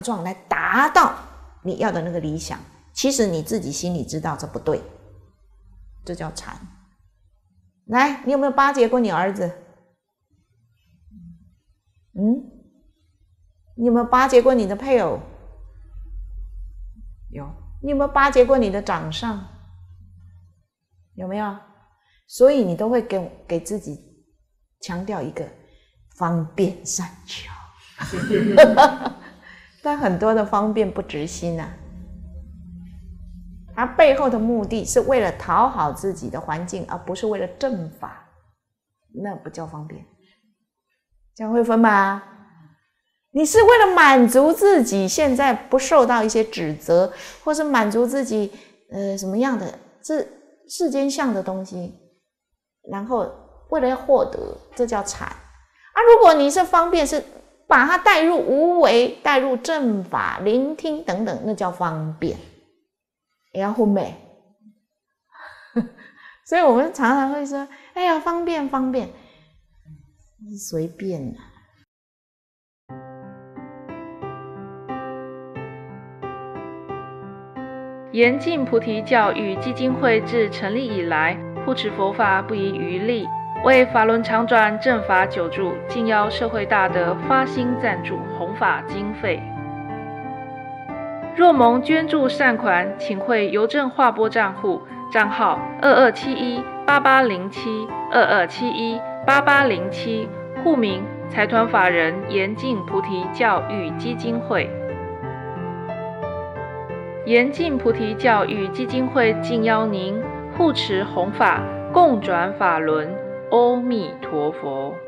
状来达到你要的那个理想，其实你自己心里知道这不对，这叫禅。来，你有没有巴结过你儿子？你有没有巴结过你的配偶？有。你有没有巴结过你的长上？有没有？所以你都会给自己强调一个方便善巧，但很多的方便不执心啊，它背后的目的是为了讨好自己的环境，而不是为了正法，那不叫方便。这样会分吗？你是为了满足自己现在不受到一些指责，或是满足自己什么样的世间相的东西，然后为了要获得，这叫禅。如果你是方便，是把它带入无为，带入正法，聆听等等，那叫方便，也要混美。所以我们常常会说，哎呀，方便方便，随便啊。 严禁菩提教育基金会自成立以来，护持佛法不遗余力，为法轮常转正法久住，敬邀社会大德发心赞助弘法经费。若蒙捐助善款，请汇邮政划拨账户，账号2271880722718807，户名财团法人严禁菩提教育基金会。严禁菩提教育基金会敬邀您护持弘法，共转法轮。阿弥陀佛。